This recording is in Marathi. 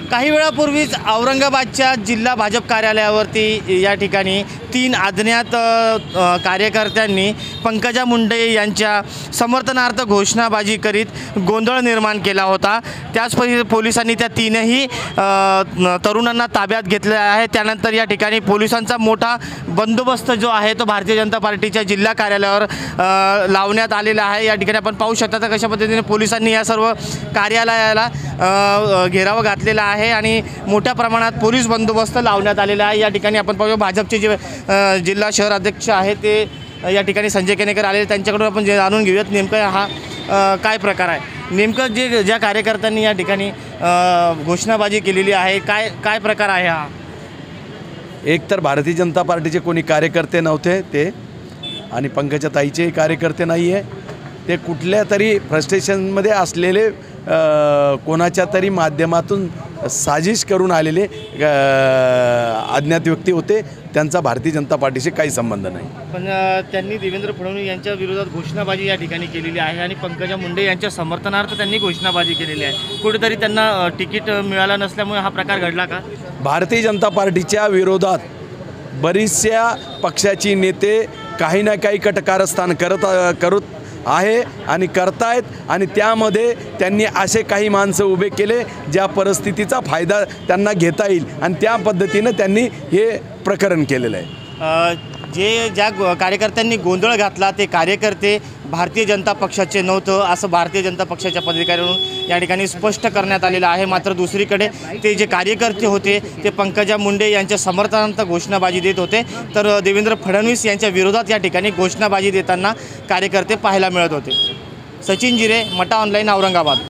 काही वेळापूर्वीच औरंगाबादच्या जिल्हा भाजप कार्यालयावरती या ठिकाणी 3 अज्ञात कार्यकर्त्यांनी पंकजा मुंडे यांच्या समर्थनार्थ घोषणाबाजी करीत गोंधळ निर्माण केला होता। त्याच पोलिसांनी त्या 3ही तरुणांना ताब्यात घेतले आहे। त्यानंतर या ठिकाणी पोलिसांचा मोठा बंदोबस्त जो आहे तो भारतीय जनता पार्टीच्या जिल्हा कार्यालयावर लावण्यात आलेला आहे। या ठिकाणी आपण पाहू शकता तर कशा पद्धतीने पोलिसांनी या सर्व कार्यालयाला घेराव घातलेला आहे आणि मोठ्या प्रमाणात पोलीस बंदोबस्त लावण्यात आलेला आहे। या ठिकाणी आपण पाहू भाजपचे जे जिल्हा शहर अध्यक्ष आहे ते या ठिकाणी संजय केनेकर आले, त्यांच्याकडून आपण जाणून घेऊयात नेमका हा काय प्रकार आहे। नेमकं ज्या कार्यकर्त्यांनी या ठिकाणी घोषणाबाजी केलेली आहे काय काय प्रकार आहे हा? एक तर भारतीय जनता पार्टीचे कोणी कार्यकर्ते नव्हते ते, आणि पंकजा ताईचे कार्यकर्ते नाही आहे ते, कुठल्या तरी फ्रस्ट्रेशनमध्ये असलेले कोणाच्या तरी माध्यमातून साजिश करून आलेले अज्ञात व्यक्ती होते। त्यांचा भारतीय जनता पार्टीशी काही संबंध नाही। पण त्यांनी देवेंद्र फडणवीस यांच्या विरोधात घोषणाबाजी या ठिकाणी केलेली आहे आणि पंकजा मुंडे यांच्या समर्थनार्थ त्यांनी घोषणाबाजी केलेली आहे। कुठेतरी त्यांना तिकीट मिळालं नसल्यामुळे हा प्रकार घडला का? भारतीय जनता पार्टीच्या विरोधात बरीचशा पक्षाची नेते काही ना काही कटकारस्थान करत आहे आणि करतायत, आणि त्यामध्ये त्यांनी असे काही माणसं उभे केले ज्या परिस्थितीचा फायदा त्यांना घेता येईल, आणि त्या पद्धतीनं त्यांनी हे प्रकरण केलेलं आहे। ज्या कार्यकर्त्यांनी गोंधळ घातला ते कार्यकर्ते भारतीय जनता पक्षाचे नव्हतं असं भारतीय जनता पक्षाच्या पदाधिकाऱ्यांकडून या ठिकाणी स्पष्ट करण्यात आलेलं आहे। मात्र दुसरीकडे ते जे कार्यकर्ते होते ते पंकजा मुंडे यांच्या समर्थनार्थ घोषणाबाजी देत होते, तर देवेंद्र फडणवीस यांच्या विरोधात या ठिकाणी घोषणाबाजी देताना कार्यकर्ते पाहायला मिळत होते। सचिन जिरे, मटा ऑनलाईन, औरंगाबाद।